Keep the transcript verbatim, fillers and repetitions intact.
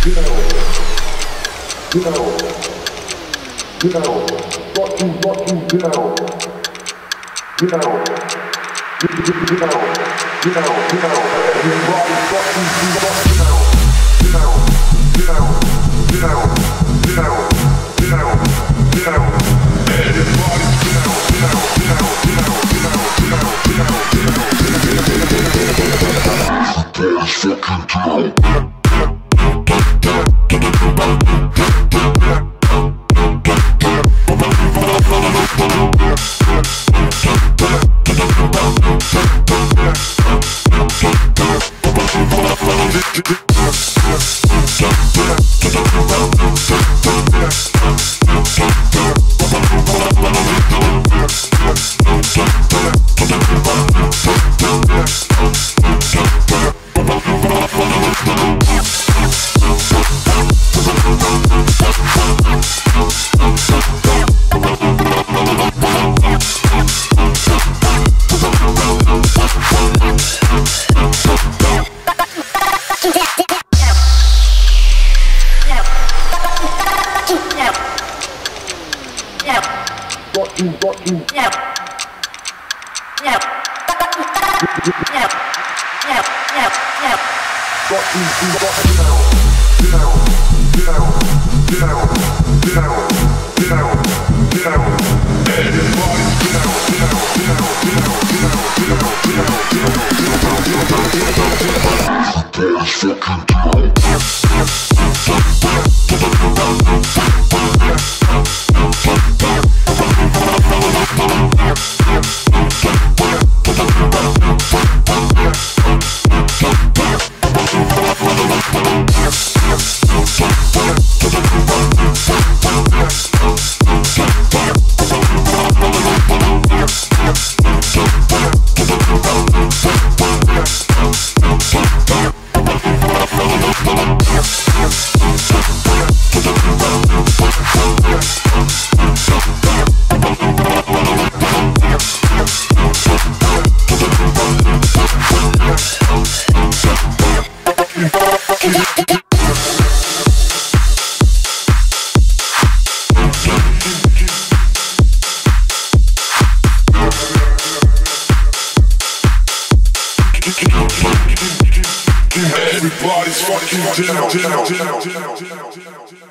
You know, you know, you know, what you, what you, you know, you know, you, you, you know, you know, you know, everybody's got you, you know, you know, you know, you know, you know, you know, you know, you know, everybody's, you know, you know, you know, you know, you know, you know, you know, you know, you know, fucking down. Got you, got you. No. No. No. No. No. No. Got you, you got you know. You know. You know. You know. You know. You know. You know. Everybody, you know. You know. You know. You know. You know. You know. You know. You know. You know. Fucking down. Everybody's fucking down, down, down, down, down, down.